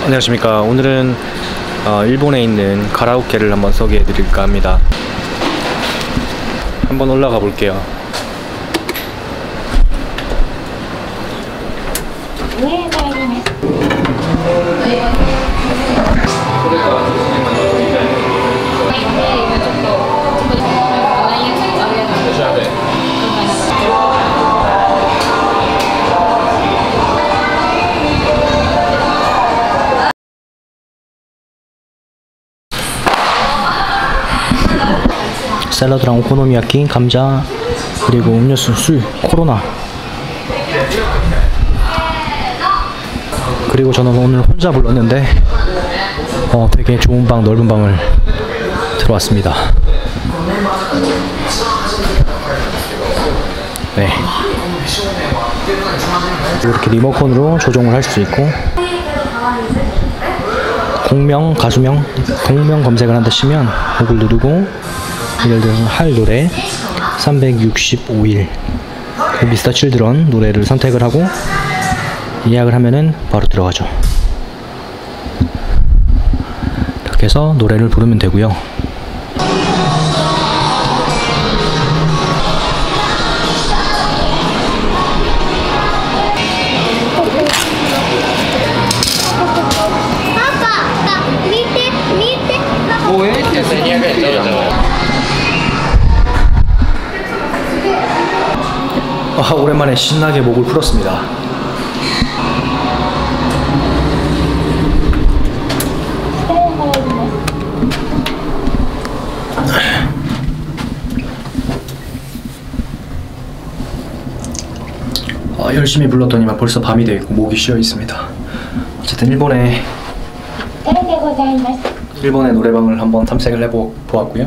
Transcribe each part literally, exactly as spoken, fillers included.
안녕하십니까. 오늘은 어, 일본에 있는 가라오케를 한번 소개해 드릴까 합니다. 한번 올라가 볼게요. 샐러드랑 오코노미야끼, 감자, 그리고 음료수, 술, 코로나. 그리고 저는 오늘 혼자 불렀는데 어, 되게 좋은 방, 넓은 방을 들어왔습니다. 네. 이렇게 리모컨으로 조정을 할 수 있고, 공명, 가수명, 공명 검색을 한다 치면 이걸 누르고 예를 들어서 할 노래 삼백육십오 일 미스터 칠드런 노래를 선택을 하고 예약을 하면은 바로 들어가죠. 이렇게 해서 노래를 부르면 되고요. 아, 오랜만에 신나게 목을 풀었습니다. 아, 열심히 불렀더니만 벌써 밤이 되어 있고 목이 쉬어 있습니다. 어쨌든 일본의 일본의 노래방을 한번 탐색을 해보 보았고요.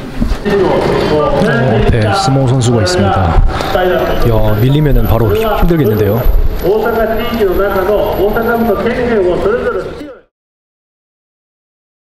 어, 네, 스모 선수가 있습니다. 야, 밀리면은 바로 힘들겠는데요.